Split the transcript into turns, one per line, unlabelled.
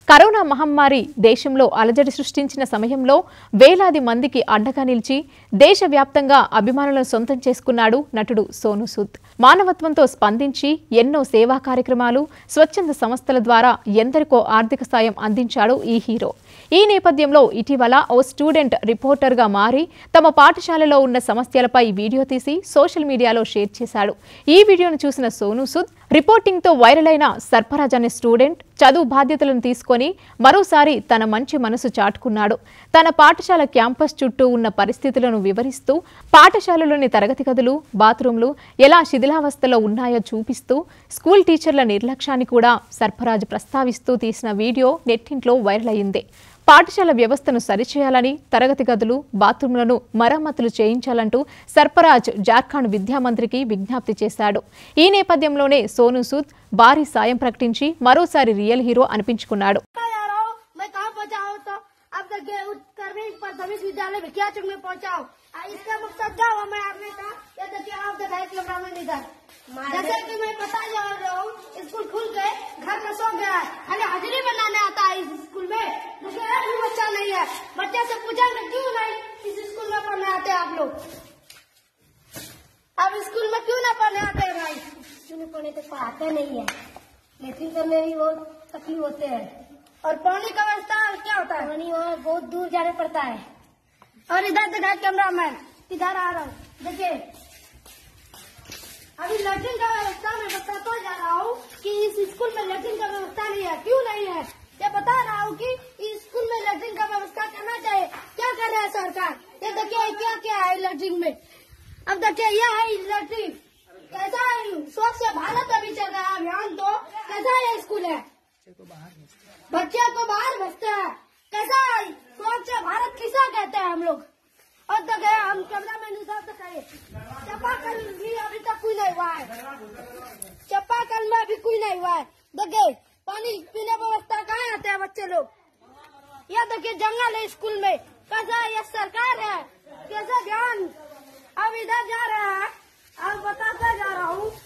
Corona మహమ్మారి దేశంలో అలజడి సృష్టించిన సమయంలో వేలాది మందికి అండగా నిలిచి దేశవ్యాప్తంగా అభిమానులను సొంతం చేసుకున్నాడు నటుడు సోనూ సూద్. మానవత్వంతో స్పందించి ఎన్నో సేవా కార్యక్రమాలు, స్వచ్ఛంద సంస్థల ద్వారా ఎందరికో ఆర్థిక సాయం అందించాడు ఈ హీరో. ఈ నేపథ్యంలో ఇటీవల ఓ స్టూడెంట్ రిపోర్టర్గా మారి తమ పాఠశాలలో ఉన్న సమస్యలపై వీడియో తీసి సోషల్ మీడియాలో షేర్ చేశాడు. ఈ వీడియోను చూసిన సోనూ సూద్ రిపోర్టింగ్తో వైరల్ అయిన సర్ఫరాజ్ అనే స్టూడెంట్ చదువు బాధ్యతలను తీసుకొని మరోసారి తన మంచి మనసు చాటుకున్నాడు. తన పాఠశాల క్యాంపస్ చుట్టూ ఉన్న పరిస్థితులను వివరిస్తూ, పాఠశాలలోని తరగతి గదులు, బాత్రూంలు ఎలా శిథిలావస్థలో ఉన్నాయో చూపిస్తూ, స్కూల్ టీచర్ల నిర్లక్ష్యాన్ని కూడా సర్ఫరాజ్ ప్రస్తావిస్తూ తీసిన వీడియో నెట్టింట్లో వైరల్ అయింది. పాఠశాల వ్యవస్థను సరిచేయాలని, తరగతి గదులు, బాత్రూంలను మరమ్మతులు చేయించాలంటూ సర్ఫరాజ్ జార్ఖండ్ విద్యామంత్రికి విజ్ఞప్తి చేశాడు. ఈ నేపథ్యంలోనే సోనూ సూద్ భారీ సాయం ప్రకటించి మరోసారి రియల్ హీరో అనిపించుకున్నాడు.
जैसे कि मैं पता जा रहा हूँ, स्कूल खुल गए, घर में सो गया, हमें हाजिरी बनाने आता है इस स्कूल में। दूसरा एक भी बच्चा नहीं है। बच्चे से पूछेंगे क्यों नहीं इस स्कूल में पढ़ने आते आप लोग? अब स्कूल में क्यों ना पढ़ने आते हैं भाई? स्कूल में पढ़ने तो पढ़ाते नहीं है, लेकिन करने भी बहुत तकलीफ होते हैं। और पानी का व्यवस्था क्या होता है? पानी वहाँ बहुत दूर जाने पड़ता है। और इधर देखा कैमरा मैन, इधर आ रहा हूँ, देखिए अभी लैट्रिन का व्यवस्था मैं बताता जा रहा हूँ कि इस स्कूल में लैट्रिन का व्यवस्था नहीं है। क्यों नहीं है ये बता रहा हूँ कि इस स्कूल में लैट्रिन का व्यवस्था करना चाहिए। क्या कर रहा है सरकार? ये देखिए क्या क्या है लैट्रिन में। अब देखिए यह है लैट्रिन, कैसा है? स्वच्छ भारत अभी चल रहा है अभियान, तो कैसा है स्कूल है? बच्चे को बाहर भेजते हैं, कैसा है? स्वच्छ भारत किसा कहते हैं हम लोग? और देखिए हम कैमरा मैन साहब तक आए, चापाकल भी अभी तक कोई नहीं हुआ है, चापाकल में भी कोई नहीं हुआ है। देखिए पानी पीने व्यवस्था कहाँ आते हैं बच्चे लोग? यह देखिए जंगल है स्कूल में, कैसा ये सरकार है, कैसा ध्यान? अब इधर जा रहा है, अब बताता जा रहा हूँ